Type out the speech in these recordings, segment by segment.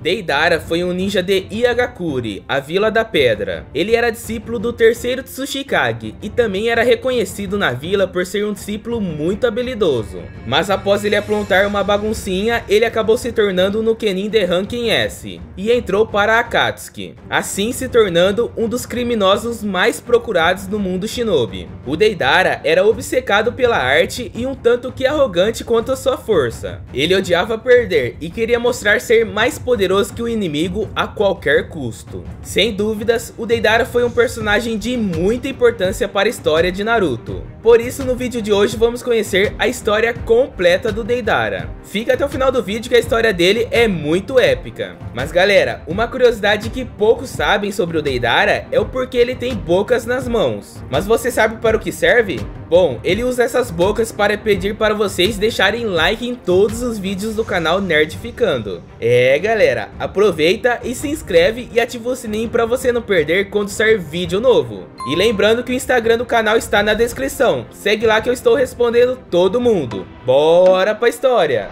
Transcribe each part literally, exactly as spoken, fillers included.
Deidara foi um ninja de Iagakure, a Vila da Pedra. Ele era discípulo do terceiro Tsuchikage e também era reconhecido na vila por ser um discípulo muito habilidoso. Mas após ele aprontar uma baguncinha, ele acabou se tornando no Kenin de Ranking S e entrou para a Akatsuki, assim se tornando um dos criminosos mais procurados no mundo shinobi. O Deidara era obcecado pela arte e um tanto que arrogante quanto a sua força. Ele odiava perder e queria mostrar ser mais poderoso que o inimigo a qualquer custo. Sem dúvidas, o Deidara foi um personagem de muita importância para a história de Naruto. Por isso, no vídeo de hoje vamos conhecer a história completa do Deidara. Fica até o final do vídeo que a história dele é muito épica. Mas galera, uma curiosidade que poucos sabem sobre o Deidara é o porquê ele tem bocas nas mãos. Mas você sabe para o que serve? Bom, ele usa essas bocas para pedir para vocês deixarem like em todos os vídeos do canal Nerdificando. É galera, aproveita e se inscreve e ativa o sininho para você não perder quando sair vídeo novo. E lembrando que o Instagram do canal está na descrição, segue lá que eu estou respondendo todo mundo. Bora pra história!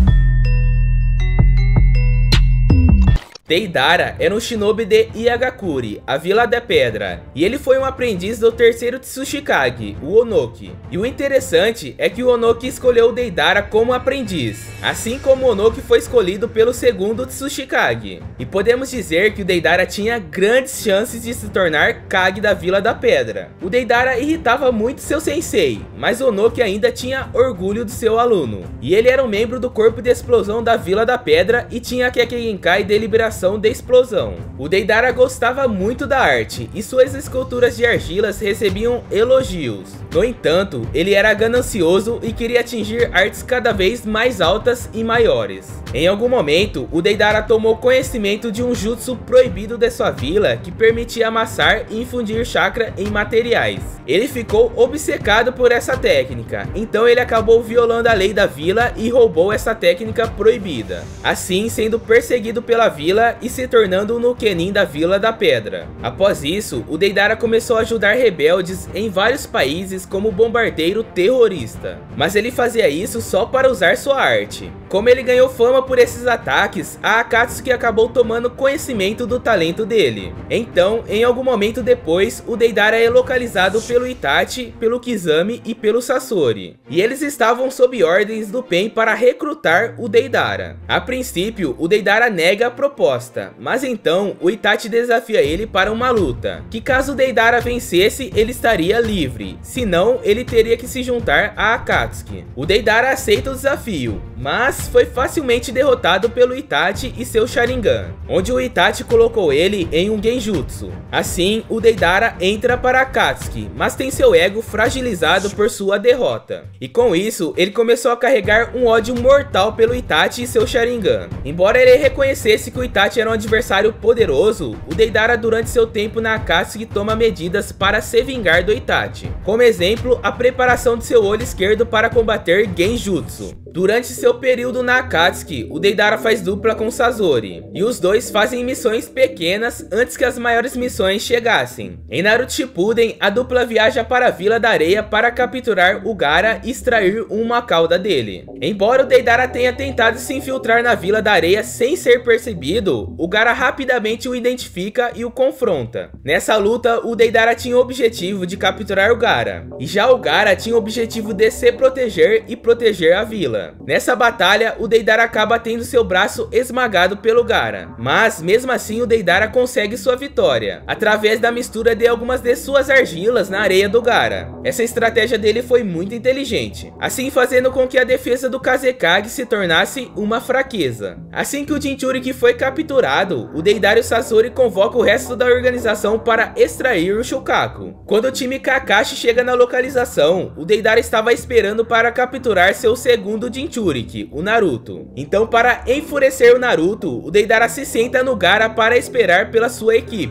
Deidara era um shinobi de Iagakure, a Vila da Pedra, e ele foi um aprendiz do terceiro Tsuchikage, o Onoki. E o interessante é que o Onoki escolheu o Deidara como aprendiz, assim como o Onoki foi escolhido pelo segundo Tsuchikage. E podemos dizer que o Deidara tinha grandes chances de se tornar Kage da Vila da Pedra. O Deidara irritava muito seu sensei, mas o Onoki ainda tinha orgulho do seu aluno. E ele era um membro do corpo de explosão da Vila da Pedra e tinha a Kekkei de liberação de explosão. O Deidara gostava muito da arte e suas esculturas de argilas recebiam elogios. No entanto, ele era ganancioso e queria atingir artes cada vez mais altas e maiores. Em algum momento, o Deidara tomou conhecimento de um jutsu proibido de sua vila que permitia amassar e infundir chakra em materiais. Ele ficou obcecado por essa técnica, então ele acabou violando a lei da vila e roubou essa técnica proibida, assim sendo perseguido pela vila e se tornando no Kenin da Vila da Pedra. Após isso, o Deidara começou a ajudar rebeldes em vários países como bombardeiro terrorista, mas ele fazia isso só para usar sua arte. Como ele ganhou fama por esses ataques, a Akatsuki acabou tomando conhecimento do talento dele. Então, em algum momento depois, o Deidara é localizado pelo Itachi, pelo Kizami e pelo Sasori, e eles estavam sob ordens do Pen para recrutar o Deidara. A princípio, o Deidara nega a proposta, mas então o Itachi desafia ele para uma luta, que caso o Deidara vencesse, ele estaria livre, senão ele teria que se juntar a Akatsuki. O Deidara aceita o desafio, mas foi facilmente derrotado pelo Itachi e seu Sharingan, onde o Itachi colocou ele em um Genjutsu. Assim, o Deidara entra para Akatsuki, mas tem seu ego fragilizado por sua derrota. E com isso, ele começou a carregar um ódio mortal pelo Itachi e seu Sharingan. Embora ele reconhecesse que o Itachi era um adversário poderoso, o Deidara durante seu tempo na Akatsuki toma medidas para se vingar do Itachi. Como exemplo, a preparação de seu olho esquerdo para combater Genjutsu. Durante seu período na Akatsuki, o Deidara faz dupla com Sasori, e os dois fazem missões pequenas antes que as maiores missões chegassem. Em Naruto Shippuden, a dupla viaja para a Vila da Areia para capturar o Gaara e extrair uma cauda dele. Embora o Deidara tenha tentado se infiltrar na Vila da Areia sem ser percebido, o Gaara rapidamente o identifica e o confronta. Nessa luta, o Deidara tinha o objetivo de capturar o Gaara, e já o Gaara tinha o objetivo de se proteger e proteger a vila. Nessa batalha, o Deidara acaba tendo seu braço esmagado pelo Gaara, mas mesmo assim o Deidara consegue sua vitória, através da mistura de algumas de suas argilas na areia do Gaara. Essa estratégia dele foi muito inteligente, assim fazendo com que a defesa do Kazekage se tornasse uma fraqueza. Assim que o Jinchuriki foi capturado, o Deidara e o Sasori convocam o resto da organização para extrair o Shukaku. Quando o time Kakashi chega na localização, o Deidara estava esperando para capturar seu segundo Jinchuriki, o Naruto. Então, para enfurecer o Naruto, o Deidara se senta no Gaara para esperar pela sua equipe.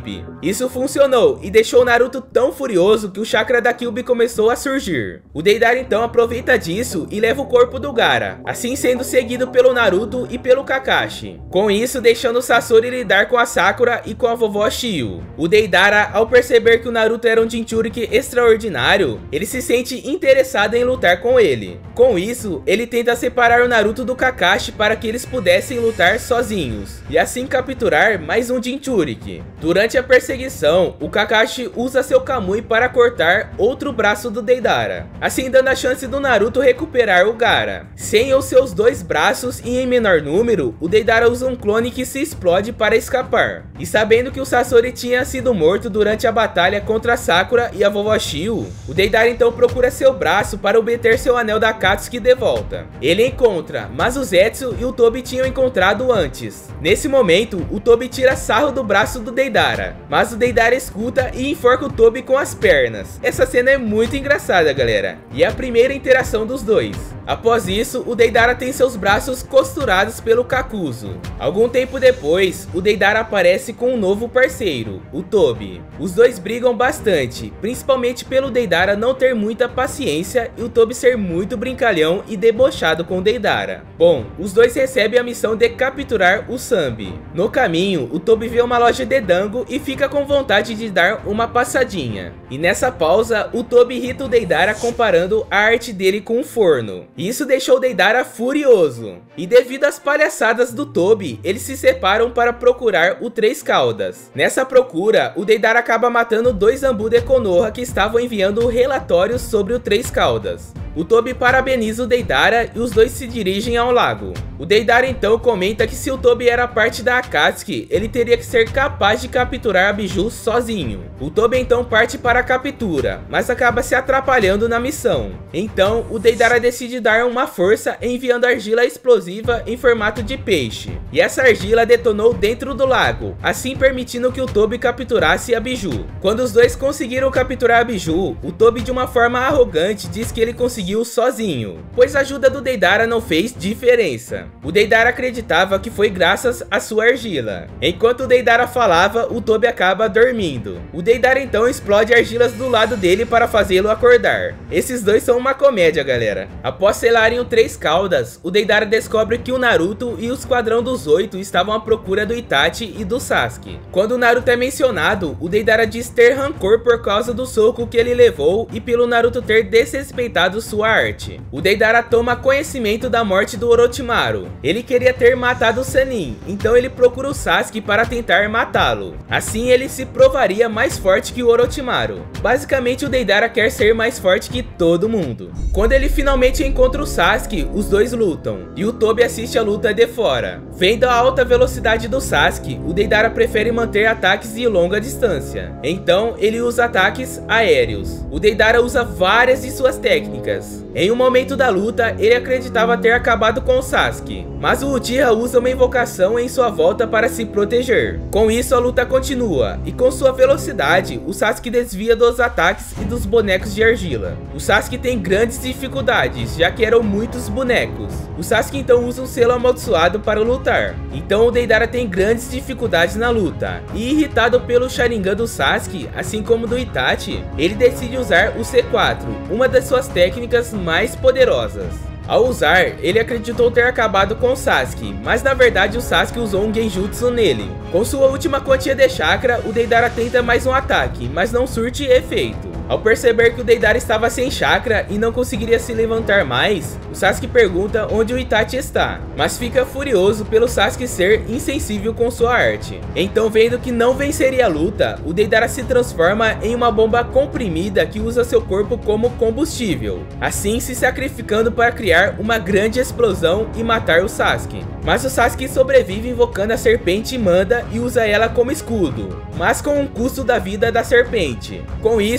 Isso funcionou e deixou o Naruto tão furioso que o chakra da Kyuubi começou a surgir. O Deidara então aproveita disso e leva o corpo do Gaara, assim sendo seguido pelo Naruto e pelo Kakashi. Com isso, deixando o Sasori lidar com a Sakura e com a vovó Shio. O Deidara, ao perceber que o Naruto era um Jinchuriki extraordinário, ele se sente interessado em lutar com ele. Com isso, ele tenta separar o Naruto do Kakashi para que eles pudessem lutar sozinhos, e assim capturar mais um Jinchuriki. Durante a perseguição, o Kakashi usa seu Kamui para cortar outro braço do Deidara, assim dando a chance do Naruto recuperar o Gaara. Sem os seus dois braços e em menor número, o Deidara usa um clone que se explode para escapar. E sabendo que o Sasori tinha sido morto durante a batalha contra a Sakura e a vovó Shio, o Deidara então procura seu braço para obter seu anel da Akatsuki de volta. Ele encontra, mas o Zetsu e o Tobi tinham encontrado antes. Nesse momento, o Tobi tira sarro do braço do Deidara, mas o Deidara escuta e enforca o Tobi com as pernas. Essa cena é muito engraçada, galera, e é a primeira interação dos dois. Após isso, o Deidara tem seus braços costurados pelo Kakuzu. Algum tempo depois, o Deidara aparece com um novo parceiro, o Tobi. Os dois brigam bastante, principalmente pelo Deidara não ter muita paciência e o Tobi ser muito brincalhão e debochado com o Deidara. Bom, os dois recebem a missão de capturar o Sambi. No caminho, o Tobi vê uma loja de dango e fica com vontade de dar uma passadinha. E nessa pausa, o Tobi irrita o Deidara comparando a arte dele com um forno. Isso deixou o Deidara furioso. E devido às palhaçadas do Tobi, eles se separam para procurar o Três Caudas. Nessa procura, o Deidara acaba matando dois Zambu de Konoha que estavam enviando relatórios sobre o Três Caudas. O Tobi parabeniza o Deidara e os dois se dirigem ao lago. O Deidara então comenta que se o Tobi era parte da Akatsuki, ele teria que ser capaz de capturar a Biju sozinho. O Tobi então parte para a captura, mas acaba se atrapalhando na missão. Então, o Deidara decide dar uma força enviando argila explosiva em formato de peixe. E essa argila detonou dentro do lago, assim permitindo que o Tobi capturasse a Biju. Quando os dois conseguiram capturar a Biju, o Tobi de uma forma arrogante diz que ele conseguiu sozinho, pois a ajuda do Deidara não fez diferença. O Deidara acreditava que foi graças à sua argila. Enquanto o Deidara falava, o Tobi acaba dormindo. O Deidara então explode argilas do lado dele para fazê-lo acordar. Esses dois são uma comédia, galera. Após selarem o Três Caudas, o Deidara descobre que o Naruto e o Esquadrão dos Oito estavam à procura do Itachi e do Sasuke. Quando o Naruto é mencionado, o Deidara diz ter rancor por causa do soco que ele levou e pelo Naruto ter desrespeitado sua arte. O Deidara toma conhecimento da morte do Orochimaru. Ele queria ter matado o Sannin, então ele procura o Sasuke para tentar matá-lo. Assim ele se provaria mais forte que o Orochimaru. Basicamente o Deidara quer ser mais forte que todo mundo. Quando ele finalmente encontra o Sasuke, os dois lutam, e o Tobi assiste a luta de fora. Vendo a alta velocidade do Sasuke, o Deidara prefere manter ataques de longa distância. Então ele usa ataques aéreos. O Deidara usa várias de suas técnicas. Em um momento da luta, ele acreditava ter acabado com o Sasuke, mas o Uchiha usa uma invocação em sua volta para se proteger. Com isso, a luta continua, e com sua velocidade, o Sasuke desvia dos ataques e dos bonecos de argila. O Sasuke tem grandes dificuldades, já que eram muitos bonecos. O Sasuke então usa um selo amaldiçoado para lutar. Então o Deidara tem grandes dificuldades na luta, e irritado pelo Sharingan do Sasuke, assim como do Itachi, ele decide usar o C quatro, uma das suas técnicas mais poderosas. Ao usar, ele acreditou ter acabado com o Sasuke, mas na verdade o Sasuke usou um Genjutsu nele. Com sua última quantia de chakra, o Deidara tenta mais um ataque, mas não surte efeito. Ao perceber que o Deidara estava sem chakra e não conseguiria se levantar mais, o Sasuke pergunta onde o Itachi está, mas fica furioso pelo Sasuke ser insensível com sua arte. Então, vendo que não venceria a luta, o Deidara se transforma em uma bomba comprimida que usa seu corpo como combustível, assim se sacrificando para criar uma grande explosão e matar o Sasuke. Mas o Sasuke sobrevive invocando a serpente Manda e usa ela como escudo, mas com um custo da vida da serpente. Com isso, o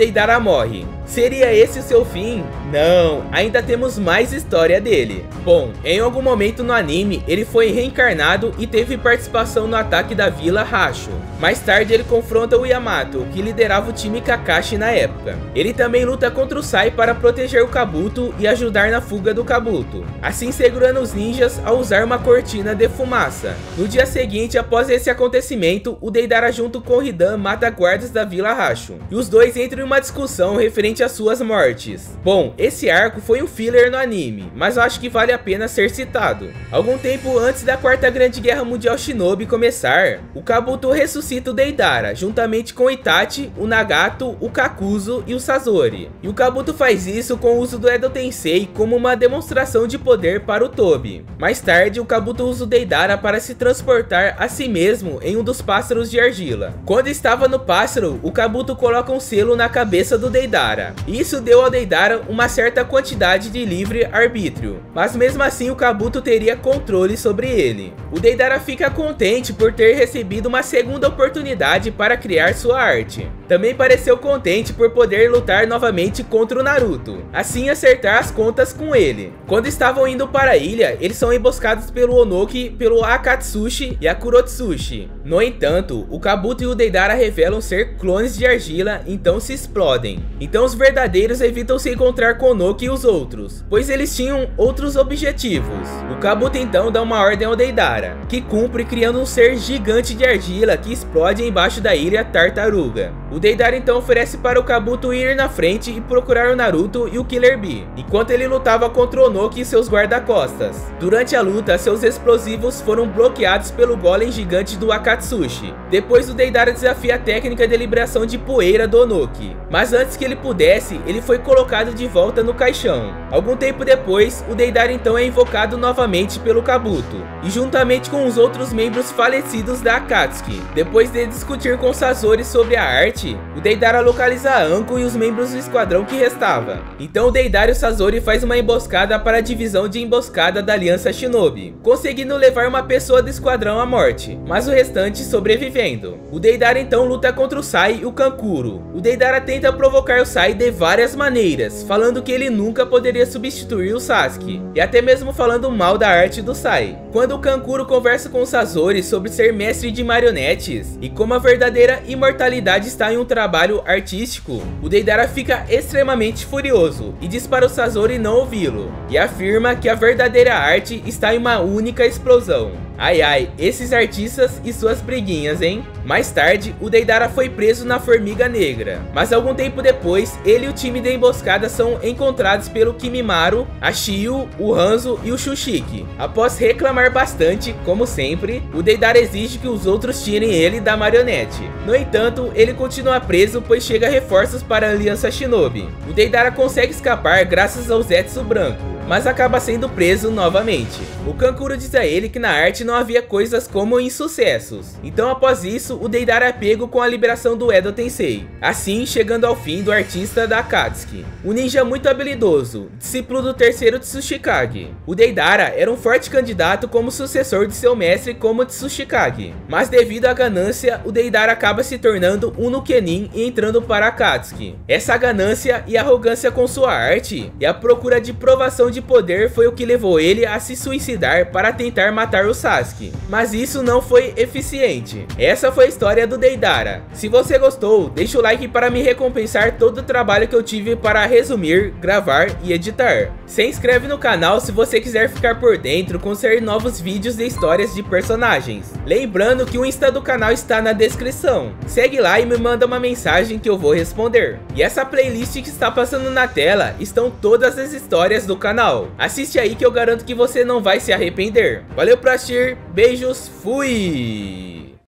Deidara morre. Seria esse o seu fim? Não, ainda temos mais história dele. Bom, em algum momento no anime, ele foi reencarnado e teve participação no ataque da Vila Rasho. Mais tarde ele confronta o Yamato, que liderava o time Kakashi na época. Ele também luta contra o Sai para proteger o Kabuto e ajudar na fuga do Kabuto, assim segurando os ninjas ao usar uma cortina de fumaça. No dia seguinte, após esse acontecimento, o Deidara junto com o Hidan mata guardas da Vila Rasho, e os dois entram em uma discussão referente às suas mortes. Bom, esse arco foi um filler no anime, mas eu acho que vale a pena ser citado. Algum tempo antes da Quarta Grande Guerra Mundial Shinobi começar, o Kabuto ressuscita o Deidara, juntamente com o Itachi, o Nagato, o Kakuzu e o Sasori. E o Kabuto faz isso com o uso do Edo Tensei como uma demonstração de poder para o Tobi. Mais tarde, o Kabuto usa o Deidara para se transportar a si mesmo em um dos pássaros de argila. Quando estava no pássaro, o Kabuto coloca um selo na cabeça do Deidara. Isso deu ao Deidara uma certa quantidade de livre arbítrio, mas mesmo assim o Kabuto teria controle sobre ele. O Deidara fica contente por ter recebido uma segunda oportunidade para criar sua arte. Também pareceu contente por poder lutar novamente contra o Naruto, assim acertar as contas com ele. Quando estavam indo para a ilha, eles são emboscados pelo Onoki, pelo Akatsushi e a Kurotsushi. No entanto, o Kabuto e o Deidara revelam ser clones de argila, então se explodem. Então os verdadeiros evitam se encontrar com Onoki e os outros, pois eles tinham outros objetivos. O Kabuto então dá uma ordem ao Deidara, que cumpre criando um ser gigante de argila que explode embaixo da ilha Tartaruga. O Deidara então oferece para o Kabuto ir na frente e procurar o Naruto e o Killer Bee, enquanto ele lutava contra o Onoki e seus guarda-costas. Durante a luta, seus explosivos foram bloqueados pelo golem gigante do Akatsushi. Depois o Deidara desafia a técnica de liberação de poeira do Onoki, mas antes que ele pudesse, ele foi colocado de volta no caixão. Algum tempo depois, o Deidara então é invocado novamente pelo Kabuto, e juntamente com os outros membros falecidos da Akatsuki. Depois de discutir com Sasori sobre a arte, o Deidara localiza a Anko e os membros do esquadrão que restava. Então o Deidara e o Sasori faz uma emboscada para a divisão de emboscada da Aliança Shinobi, conseguindo levar uma pessoa do esquadrão à morte, mas o restante sobrevivendo. O Deidara então luta contra o Sai e o Kankuro. O Deidara tenta provocar o Sai de várias maneiras, falando que ele nunca poderia substituir o Sasuke, e até mesmo falando mal da arte do Sai. Quando o Kankuro conversa com o Sasori sobre ser mestre de marionetes e como a verdadeira imortalidade está em um trabalho artístico, o Deidara fica extremamente furioso e diz para o Sasori não ouvi-lo, e afirma que a verdadeira arte está em uma única explosão. Ai ai, esses artistas e suas briguinhas, hein? Mais tarde, o Deidara foi preso na Formiga Negra, mas algum tempo depois, ele e o time da emboscada são encontrados pelo Kimimaro, a Shio, o Hanzo e o Shushiki. Após reclamar bastante, como sempre, o Deidara exige que os outros tirem ele da marionete. No entanto, ele continua preso, pois chega reforços para a Aliança Shinobi. O Deidara consegue escapar graças ao Zetsu branco, mas acaba sendo preso novamente. O Kankuro diz a ele que na arte não havia coisas como insucessos. Então após isso, o Deidara é pego com a liberação do Edo Tensei, assim chegando ao fim do artista da Akatsuki. Um ninja muito habilidoso, discípulo do terceiro Tsuchikage. O Deidara era um forte candidato como sucessor de seu mestre como Tsuchikage, mas devido à ganância, o Deidara acaba se tornando um Nukenin e entrando para a Akatsuki. Essa ganância e arrogância com sua arte e a procura de provação de poder foi o que levou ele a se suicidar para tentar matar o Sasuke, mas isso não foi eficiente. Essa foi a história do Deidara. Se você gostou, deixa o like para me recompensar todo o trabalho que eu tive para resumir, gravar e editar. Se inscreve no canal se você quiser ficar por dentro com ser novos vídeos de histórias de personagens. Lembrando que o Insta do canal está na descrição. Segue lá e me manda uma mensagem que eu vou responder. E essa playlist que está passando na tela estão todas as histórias do canal. Assiste aí que eu garanto que você não vai se arrepender. Valeu por assistir, beijos, fui!